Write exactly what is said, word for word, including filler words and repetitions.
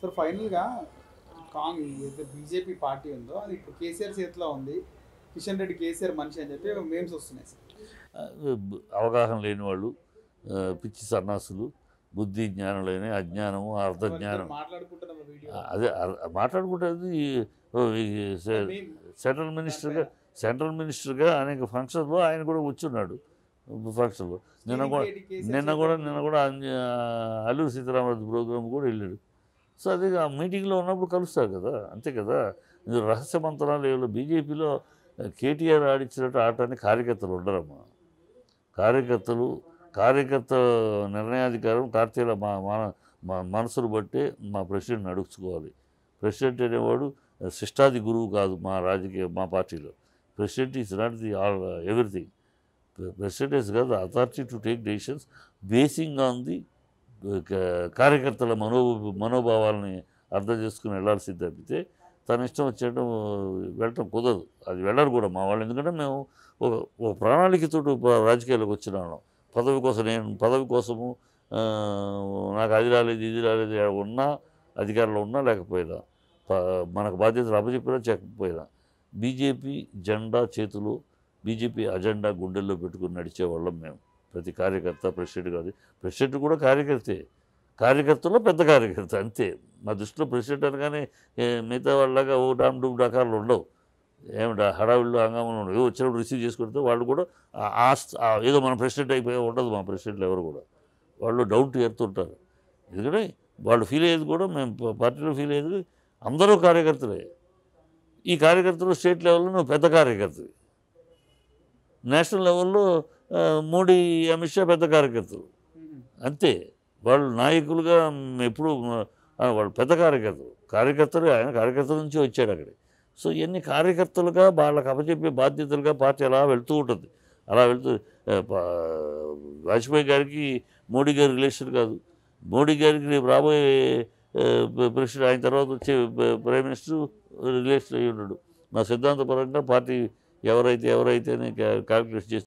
Sir ఫైనల్‌గా Kong ఏదైతే BJP party ఉందో అది ఇప్పుడు కేసీఆర్ చేతిలో ఉంది. కిషన్ రెడ్డి కేసీఆర్ మనిషి అని చెప్పి మేమ్స్ వస్తున్నాయి సార్. అవగాహన లేని వాళ్ళు, పిచ్చి సన్నాసులు, బుద్ధి జ్ఞానం లేని అజ్ఞానము, అర్ధజ్ఞానం మాట్లాడుకుంటున్న వీడియో అదే మాట్లాడుకుంటుంది. సెంట్రల్ మినిస్టర్గా సెంట్రల్ మినిస్టర్గా అనేక ఫంక్షన్లో ఆయన కూడా వచ్చున్నాడు. ఫంక్షన్లో నిన్న కూడా నిన్న కూడా నిన్న కూడా అల్లూరి సీతారామరాజు ప్రోగ్రామ్ కూడా వెళ్ళాడు. సో అదే ఆ మీటింగ్లో ఉన్నప్పుడు కలుస్తారు కదా, అంతే కదా. ఇది రహస్య మంత్రాలు ఏదో బీజేపీలో కేటీఆర్ ఆడించినట్టు ఆడటానికి కార్యకర్తలు ఉండరమ్మా. కార్యకర్తలు కార్యకర్త నిర్ణయాధికారం కార్తీల మా మా మనసును బట్టే మా ప్రెసిడెంట్ని అడుగుకోవాలి. ప్రెసిడెంట్ అనేవాడు శిష్టాది గురువు కాదు మా రాజకీయ మా పార్టీలో. President is not the all everything. President is గా the authority to take decisions basing on the కార్యకర్తల మనో మనోభావాలని అర్థం చేసుకుని వెళ్ళాల్సింది తప్పితే తన ఇష్టం వచ్చేయడం వెళ్ళటం కుదరదు. అది వెళ్ళరు కూడా మా వాళ్ళు. ఎందుకంటే మేము ఒక ఒక ప్రణాళికతో రాజకీయాలకు వచ్చిన వాళ్ళం. పదవి కోసం నేను పదవి కోసము నాకు అది రాలేదు ఇది రాలేదు ఉన్నా అధికారంలో ఉన్నా లేకపోయినా మనకు బాధ్యతలు అప్పచెప్పినా చెప్పకపోయినా బీజేపీ జెండా చేతులు బీజేపీ అజెండా గుండెల్లో పెట్టుకుని నడిచేవాళ్ళం మేము. ప్రతి కార్యకర్త ప్రెసిడెంట్ కాదు, ప్రెసిడెంట్ కూడా కార్యకర్తే, కార్యకర్తలో పెద్ద కార్యకర్త అంతే. మా దృష్టిలో ప్రెసిడెంట్ అనగానే మిగతా వాళ్ళగా ఓ డామ్ డూమ్ డకార్లు ఉండవు, ఏమిటా హడావిళ్ళు హంగామాలు ఉండవు. ఏదో వచ్చినప్పుడు రిసీవ్ చేసుకుంటే వాళ్ళు కూడా ఏదో మన ప్రెసిడెంట్ అయిపోయా ఉండదు. మా ప్రెసిడెంట్లు ఎవరు కూడా వాళ్ళు డౌన్ టు ఎర్త్ ఉంటారు. ఎందుకంటే వాళ్ళు ఫీల్ అయ్యేది కూడా మేము పార్టీలో ఫీల్ అయ్యేది అందరూ కార్యకర్తలే. ఈ కార్యకర్తలు స్టేట్ లెవెల్లో నువ్వు పెద్ద కార్యకర్తవి, నేషనల్ లెవెల్లో మోడీ అమిత్ షా పెద్ద కార్యకర్తలు అంతే. వాళ్ళు నాయకులుగా ఎప్పుడు వాళ్ళు పెద్ద కార్యకర్తలు కార్యకర్తలు ఆయన కార్యకర్తల నుంచి వచ్చాడు అక్కడికి. సో ఇవన్నీ కార్యకర్తలుగా వాళ్ళకి అప్పచెప్పే బాధ్యతలుగా పార్టీ అలా వెళ్తూ ఉంటుంది. అలా వెళ్తూ వాజ్పేయి గారికి మోడీ గారి రిలేషన్ కాదు, మోడీ గారికి రేపు రాబోయే ప్రెసిడెంట్ ఆయన తర్వాత వచ్చే ప్రైమ్ మినిస్టర్ రిలేషన్ అయ్యి ఉన్నాడు. నా సిద్ధాంతపరంగా పార్టీ ఎవరైతే ఎవరైతే క్యాల్కులేట్ చేసి